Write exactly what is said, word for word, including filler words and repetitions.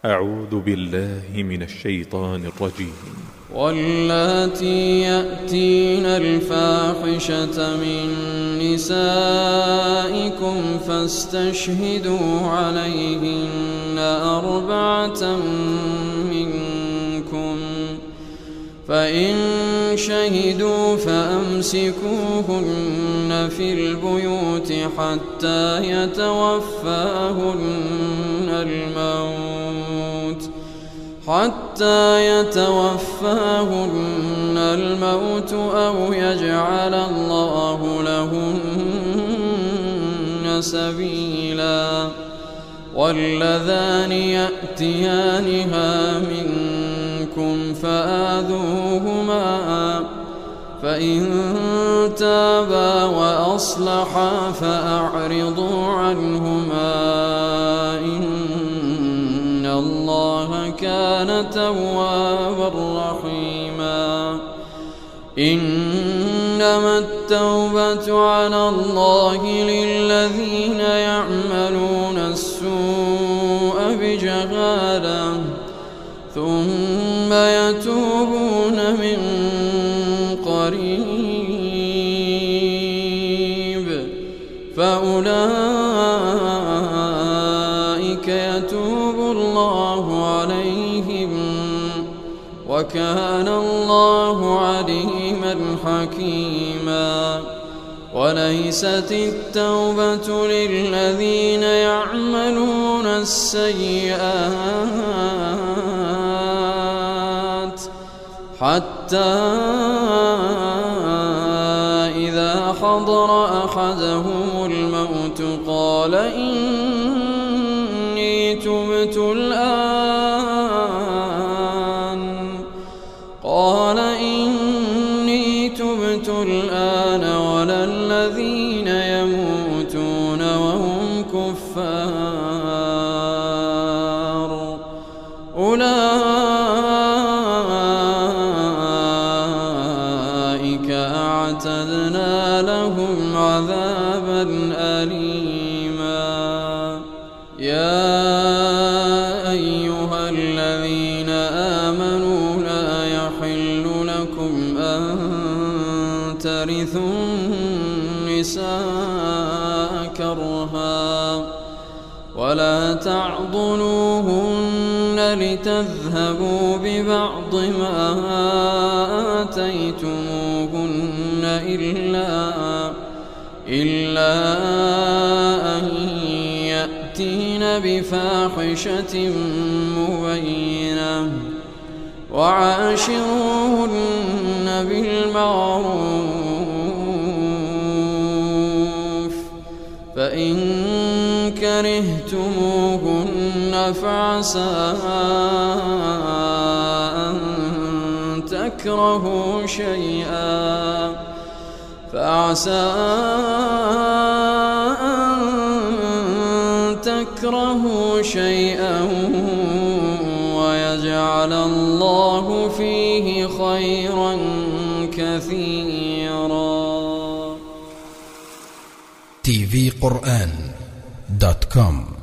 أعوذ بالله من الشيطان الرجيم. واللاتي يأتين الفاحشة من نسائكم فاستشهدوا عليهن أربعة منكم، فإن شهدوا فأمسكوهن في البيوت حتى يتوفاهن الموت حتى يتوفاهن الموت أو يجعل الله لهن سبيلا. واللذان يأتيانها منكم فآذوهما، فإن تابا وأصلحا فأعرضوا عنهما، إن الله كان توابا رحيما. إنما التوبة على الله للذين يعملون السوء بجهالة ثم يتوبون من قريب فأولئك يتوب الله عليهم، وكان الله عليما حكيما. وليست التوبة للذين يعملون السيئات حتى إذا حضر أحدهم الموت قال إني تبت الآن قال إني تبت الآن ولا الذين يموتون وهم كفار أولئك أعتدنا لهم عذابا أليما. يا أيها الذين آمنوا لا يحل لكم أن ترثوا النساء كرها ولا تعضلوهن لتذهبوا ببعض ما آتيتموهن إلا, إلا أن يأتين بفاحشة مبينة وعاشروهن بالمعروف، فإن كرهتموهن فعسى أن تكرهوا شيئا فعسى أن تكرهوا شيئا ويجعل الله فيه خيرا كثيرا. تي في قرآن دوت كوم